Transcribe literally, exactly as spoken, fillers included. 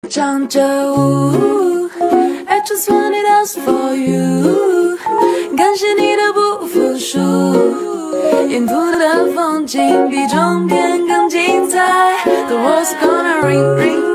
唱着舞 I just want it else for you 感谢你的不服输沿途的风景比终点更精彩 The world's gonna ring ring